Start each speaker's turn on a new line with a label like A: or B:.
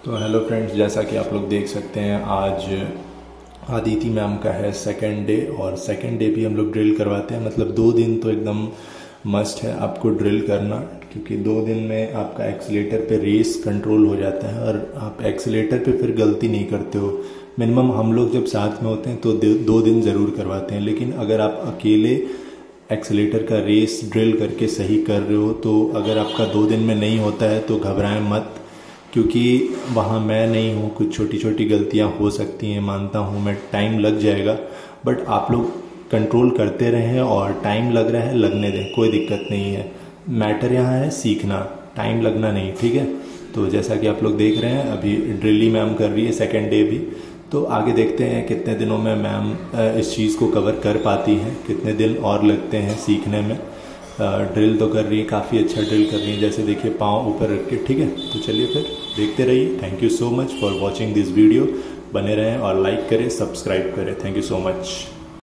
A: तो hello friends, जैसा कि आप लोग देख सकते हैं आज आदिति मैम का है सेकंड डे। और सेकंड डे भी हम लोग ड्रिल करवाते हैं। मतलब 2 दिन तो एकदम मस्ट है आपको ड्रिल करना, क्योंकि 2 दिन में आपका एक्सीलेटर पे रेस कंट्रोल हो जाता है और आप एक्सीलेटर पे फिर गलती नहीं करते हो। मिनिमम हम लोग जब साथ में होते हैं तो 2 दिन ज़रूर करवाते हैं, लेकिन अगर आप अकेले एक्सीलेटर का रेस ड्रिल करके सही कर रहे हो तो अगर आपका 2 दिन में नहीं होता है तो घबराएं मत, क्योंकि वहाँ मैं नहीं हूँ। कुछ छोटी छोटी गलतियाँ हो सकती हैं, मानता हूँ मैं, टाइम लग जाएगा, बट आप लोग कंट्रोल करते रहें। और टाइम लग रहा है, लगने दें, कोई दिक्कत नहीं है। मैटर यहाँ है सीखना, टाइम लगना नहीं, ठीक है। तो जैसा कि आप लोग देख रहे हैं अभी ड्रिल ही मैम कर रही है सेकेंड डे भी। तो आगे देखते हैं कितने दिनों में मैम इस चीज़ को कवर कर पाती हैं, कितने दिन और लगते हैं सीखने में। ड्रिल तो कर रही है, काफ़ी अच्छा ड्रिल कर रही है, जैसे देखिए पाँव ऊपर रख के, ठीक है। तो चलिए फिर देखते रहिए। Thank you so much for watching this video. बने रहें और लाइक करें, सब्सक्राइब करें। Thank you so much.